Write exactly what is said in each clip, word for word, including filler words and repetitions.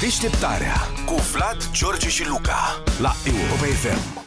Deșteptarea cu Vlad, George și Luca la Europa F M.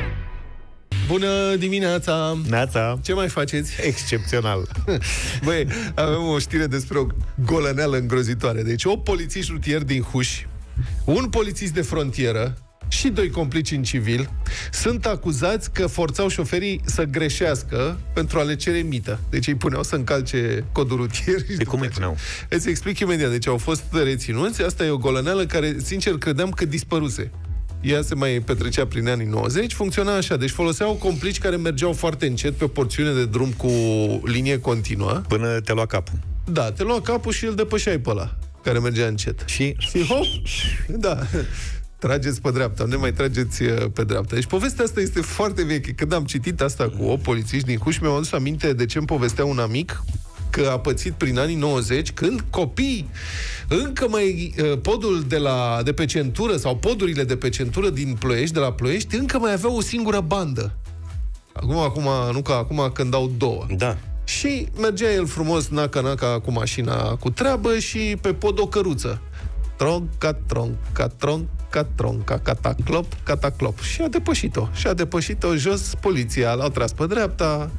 Bună dimineața! Neața! Ce mai faceți? Excepțional! Băi, avem o știre despre o golăneală îngrozitoare. Deci, opt polițiști rutieri din Huș, un polițist de frontieră și doi complici în civil sunt acuzați că forțau șoferii să greșească pentru a le cere mită. Deci îi puneau să încalce codul rutier. De cum îi puneau? Îți explic imediat. Deci au fost reținuți. Asta e o golăneală care, sincer, credeam că dispăruse. Ea se mai petrecea prin anii nouăzeci, funcționa așa. Deci foloseau complici care mergeau foarte încet pe o porțiune de drum cu linie continuă. Până te lua capul. Da, te lua capul și îl depășeai pe ăla care mergea încet. Și, și hop, da, trageți pe dreapta, nu mai trageți pe dreapta. Deci povestea asta este foarte veche. Când am citit asta cu opt polițiști din Huș, mi-am adus aminte de ce îmi povestea un amic că a pățit prin anii nouăzeci, când copiii încă mai podul de, la, de pe centură sau podurile de pe centură din Ploiești, de la Ploiești, încă mai aveau o singură bandă. Acum, acum, nu ca acum când au două. Da. Și mergea el frumos, naca-naca, cu mașina cu treabă și pe pod o căruță. Tronca, tronca, tronca, tronca, cataclop, cataclop. Și a depășit-o. Și a depășit-o jos, poliția l-au tras pe dreapta.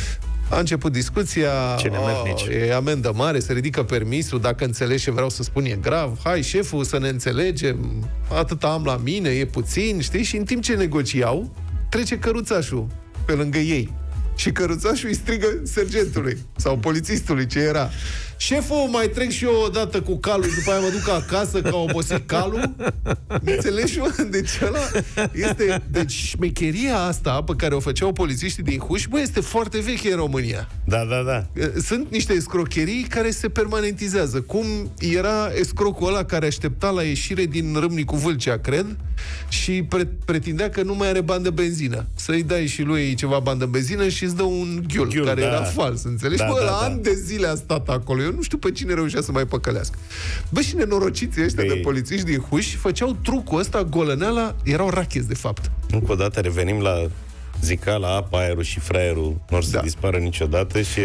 A început discuția, oh, e amendă mare, se ridică permisul, dacă înțelegi ce vreau să spun e grav, hai șeful să ne înțelegem, atâta am la mine, e puțin, știi? Și în timp ce negociau, trece căruțașul pe lângă ei. Și căruțașul îi strigă sergentului sau polițistului ce era: șeful, mai trec și eu o dată cu calul și după aia mă duc acasă că a obosit calul. Înțelegi? Deci ăla este... Deci șmecheria asta pe care o făceau polițiștii din Huș, bă, este foarte veche în România. Da, da, da. Sunt niște escrocherii care se permanentizează. Cum era escrocul ăla care aștepta la ieșire din Râmnicu Vâlcea, cred, și pre- pretindea că nu mai are bani de benzină. Să-i dai și lui ceva bani de benzină și îți dă un ghiul, ghiul care da. era fals, înțelegi? Da, bă, da, la da. ani de zile a stat acolo. Eu nu știu pe cine reușea să mai păcălească. Bă, și nenorociții ăștia Ei. de polițiști din Huș făceau trucul ăsta, golăneala, erau racheți, de fapt. Încă o dată revenim la zicala, apa, aerul și fraierul nu or să da. dispară niciodată și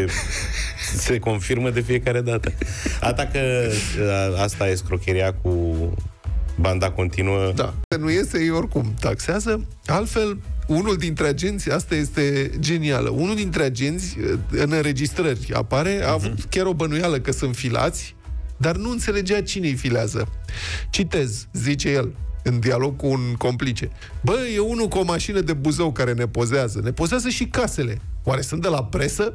se confirmă de fiecare dată. Ata că asta e scrocheria cu banda continuă. Da. Nu iese, ei oricum taxează. Altfel, unul dintre agenți, asta este genială, unul dintre agenți în înregistrări apare, a avut chiar o bănuială că sunt filați, dar nu înțelegea cine îi filează. Citez, zice el, în dialog cu un complice: bă, e unul cu o mașină de Buzău care ne pozează. Ne pozează și casele. Oare sunt de la presă?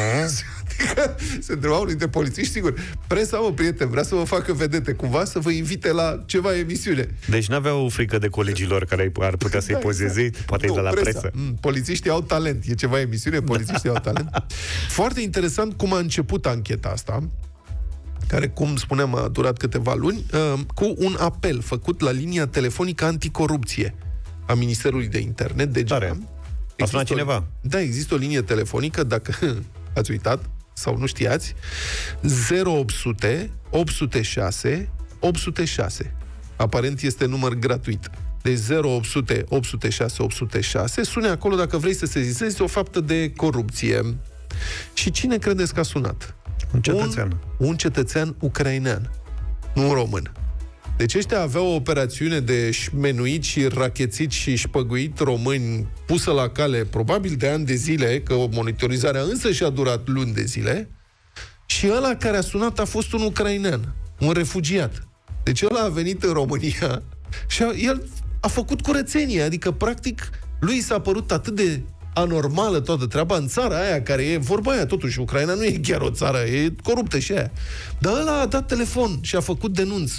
Adică se întreba unul dintre polițiști, sigur. Presa, mă, prieten, vrea să vă facă vedete, cumva să vă invite la ceva emisiune. Deci n-aveau frică de colegilor care ar putea să-i da, pozeze? Exact. Poate nu, e de la presa. presă. Mm, polițiștii au talent. E ceva emisiune, polițiștii au talent. Foarte interesant cum a început ancheta asta, care, cum spuneam, a durat câteva luni, uh, cu un apel făcut la linia telefonică anticorupție a Ministerului de Interne, de Tare. A sunat cineva? Da, există o linie telefonică, dacă ați uitat sau nu știați, zero opt sute opt zero șase opt zero șase. Aparent este număr gratuit. Deci zero opt sute opt zero șase opt zero șase. Sune acolo dacă vrei să sesizezi o faptă de corupție. Și cine credeți că a sunat? Un cetățean. Un, un cetățean ucrainean, nu un român. Deci ăștia aveau o operațiune de șmenuit și rachețit și șpăguit români pusă la cale probabil de ani de zile, că monitorizarea însă și-a durat luni de zile, și ăla care a sunat a fost un ucrainean, un refugiat. Deci ăla a venit în România și a, el a făcut curățenie, adică practic lui s-a părut atât de anormală toată treaba în țara aia, care e, vorba aia, totuși, Ucraina nu e chiar o țară, e coruptă și aia. Dar ăla a dat telefon și a făcut denunț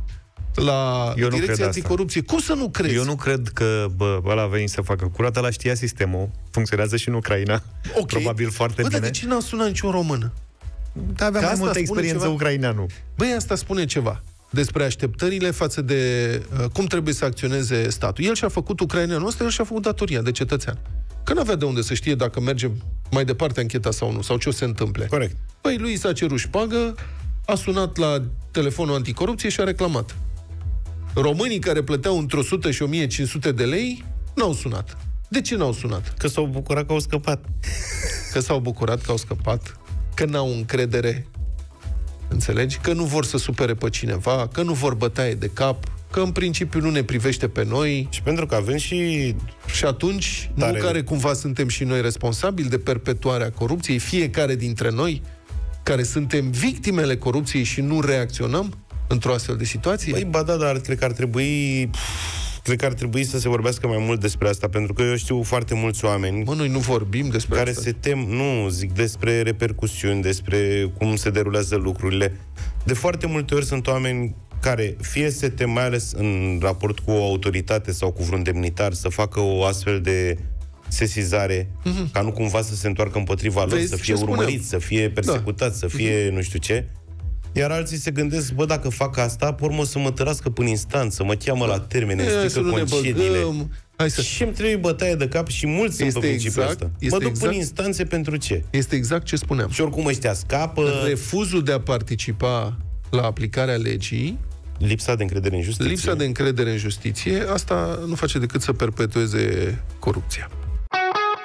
la Eu Direcția Anticorupție. Cum să nu crezi? Eu nu cred că, bă, ăla a venit să facă curat, ăla știa sistemul, funcționează și în Ucraina. Okay. Probabil foarte bă, bine. Bă, de ce n-a sunat niciun român? Da, avea mai multă experiență ucraineanul. Băi, asta spune ceva despre așteptările față de uh, cum trebuie să acționeze statul. El și-a făcut ucraineanul ăsta, el și-a făcut datoria de cetățean. Că n-avea de unde să știe dacă merge mai departe ancheta sau nu, sau ce o se întâmple. Corect. Păi lui s-a cerut șpagă, a sunat la telefonul anticorupție și a reclamat. Românii care plăteau între o sută și o mie cinci sute de lei n-au sunat. De ce n-au sunat? Că s-au bucurat că au scăpat. Că s-au bucurat că au scăpat, că n-au încredere. înțelegi? Că nu vor să supere pe cineva, că nu vor bătaie de cap, că în principiu nu ne privește pe noi. Și pentru că avem și... Și atunci, tare... nu care cumva suntem și noi responsabili de perpetuarea corupției, fiecare dintre noi, care suntem victimele corupției și nu reacționăm într-o astfel de situație? Păi, ba da, dar cred că ar trebui... Cred că ar trebui să se vorbească mai mult despre asta, pentru că eu știu foarte mulți oameni... Mă, noi nu vorbim despre care asta. se tem, nu, zic despre repercusiuni, despre cum se derulează lucrurile. De foarte multe ori sunt oameni care fie se tem, mai ales în raport cu o autoritate sau cu vreun demnitar, să facă o astfel de sesizare, mm-hmm. ca nu cumva să se întoarcă împotriva lor, Vezi, să fie urmăriți, să fie persecutați, da. să fie mm-hmm. nu știu ce. Iar alții se gândesc, bă, dacă fac asta, pe urmă să mă tărască până instanță, mă cheamă la termene, îmi strică concediile. Să... Și îmi trebuie bătaie de cap și mulți sunt pe principiul ăsta. Mă duc exact, până instanțe pentru ce? Este exact ce spuneam. Și oricum ăștia scapă. Refuzul de a participa la aplicarea legii, lipsa de încredere în justiție. Lipsa de încredere în justiție, asta nu face decât să perpetueze corupția.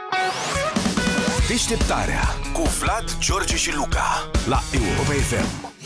Deșteptarea cu Vlad, George și Luca la Europa F M.